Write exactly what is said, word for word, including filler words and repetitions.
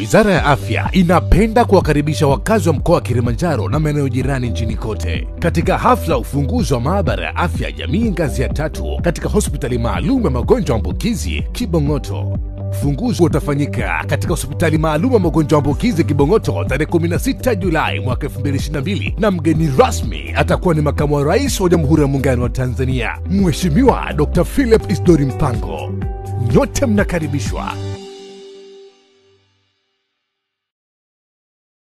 Wizara ya Afya inapenda kuwakaribisha wakazi wa mkoa wa Kilimanjaro na maeneo jirani nchini kote katika hafla ufunguzi wa maabara ya afya ya jamii ngazi ya tatu katika hospitali maalum ya magonjwa ambukizi Kibong'oto. Ufunguzi utafanyika katika hospitali maalum ya magonjwa ambukizi Kibong'oto tarehe kumi na sita Julai mwaka elfu mbili ishirini na mbili, na mgeni rasmi atakuwa ni Makamu wa Rais wa Jamhuri ya Muungano wa Tanzania, Mheshimiwa Dokta Philip Isdori Mpango. Nyote mnakaribishwa.